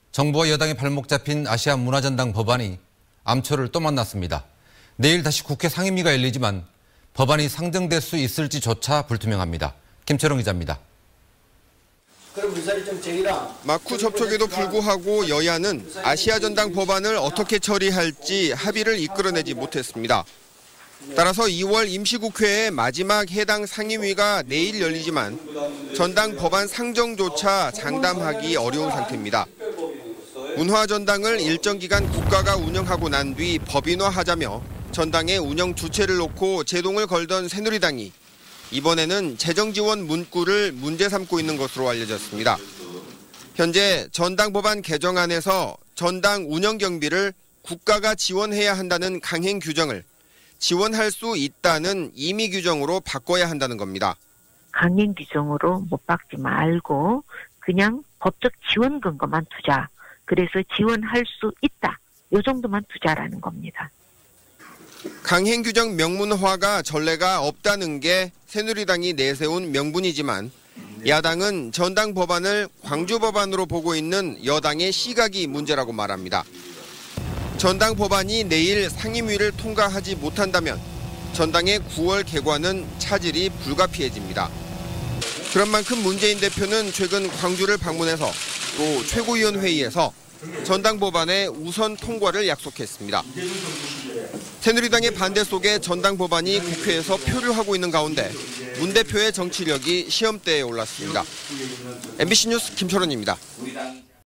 정부와 여당의 발목 잡힌 아시아 문화전당 법안이 암초를 또 만났습니다. 내일 다시 국회 상임위가 열리지만 법안이 상정될 수 있을지조차 불투명합니다. 김철웅 기자입니다. 막후 접촉에도 불구하고 여야는 아시아 전당 법안을 어떻게 처리할지 합의를 이끌어내지 못했습니다. 따라서 2월 임시국회의 마지막 해당 상임위가 내일 열리지만 전당 법안 상정조차 장담하기 어려운 상태입니다. 문화전당을 일정 기간 국가가 운영하고 난 뒤 법인화하자며 전당의 운영 주체를 놓고 제동을 걸던 새누리당이 이번에는 재정지원 문구를 문제 삼고 있는 것으로 알려졌습니다. 현재 전당 법안 개정안에서 전당 운영 경비를 국가가 지원해야 한다는 강행 규정을 지원할 수 있다는 임의 규정으로 바꿔야 한다는 겁니다. 강행 규정으로 못 박지 말고 그냥 법적 지원 근거만 두자. 그래서 지원할 수 있다. 이 정도만 두자라는 겁니다. 강행 규정 명문화가 전례가 없다는 게 새누리당이 내세운 명분이지만 야당은 전당 법안을 광주 법안으로 보고 있는 여당의 시각이 문제라고 말합니다. 전당 법안이 내일 상임위를 통과하지 못한다면 전당의 9월 개관은 차질이 불가피해집니다. 그런 만큼 문재인 대표는 최근 광주를 방문해서 또 최고위원회의에서 전당 법안의 우선 통과를 약속했습니다. 새누리당의 반대 속에 전당 법안이 국회에서 표류하고 있는 가운데 문 대표의 정치력이 시험대에 올랐습니다. MBC 뉴스 김철원입니다.